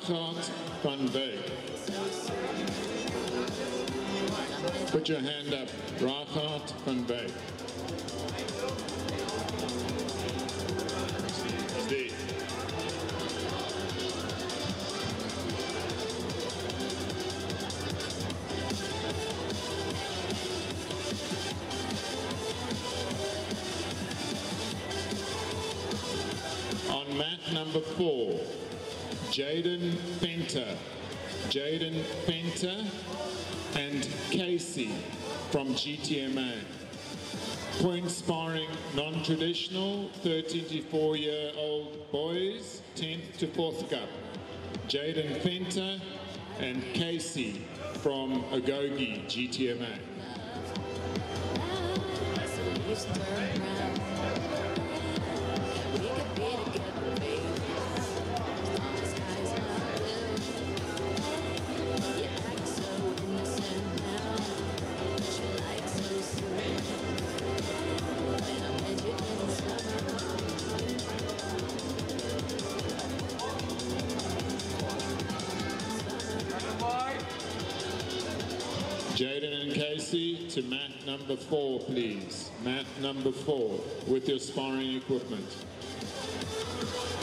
Reichardt van Beek. Put your hand up, Reichardt van Beek. Stay. On mat number 4, Jaden Fenter. Jaden Fenter and Casey from GTMA. Point sparring, non-traditional, 13 to 4-year-old boys, 10th to 4th cup. Jaden Fenter and Casey from Agogi, GTMA. Jaden and Casey to mat number 4, please. Mat number 4 with your sparring equipment.